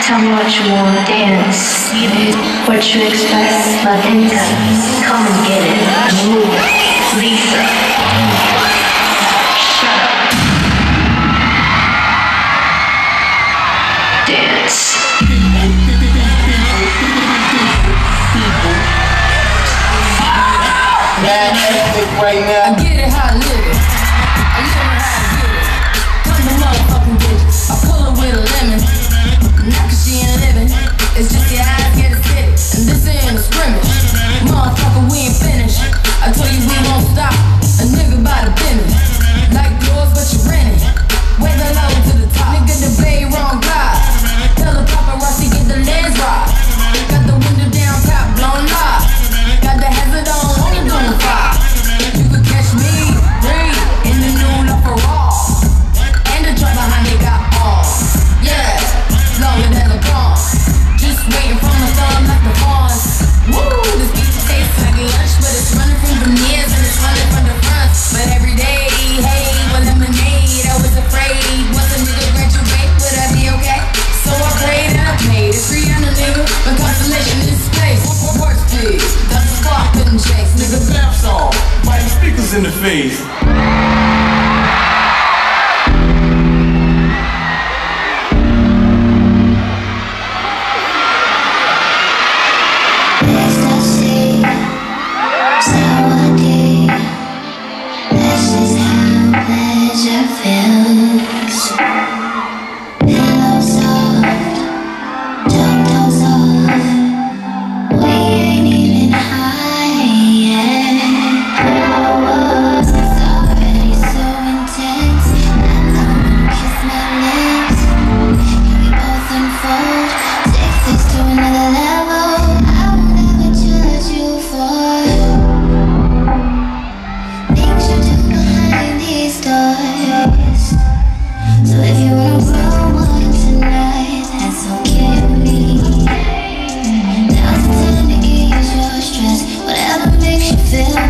Tell me what you want, dance. What you expect, Latinka. Come and get it. Move, Lisa. Shut up. Dance. Right now. I get it how I live it. I live it how I get it. Come to motherfucking bitch. I pull it with a lemon. Not cause she ain't living. It's just your eyes get it fit. And this ain't a scrimmage. Motherfucker, we ain't finished. I told you we won't stop. A nigga by the business. Like yours, but you renting. Way the low to the top. Nigga, the bay wrong guy. Tell the paparazzi get the lens right. Got the window down, top blown live. Got the hazard on, only doing fire. You could catch me, three, in the new LaFerrari. And the truck behind it got arms. Yeah, longer than a bomb. Just waiting from the thumb like the pawns. Woo, this beat tastes like lunch, but it's running from veneers and it's running from the front. But every day, hey, with lemonade, I was afraid. Once a nigga graduate, would I be okay? So I prayed and I paid. It's free on the nigga, but constellation is space. Horse feed, that's the spark couldn't chase. Nigga bounce on, biting speakers in the face. Feel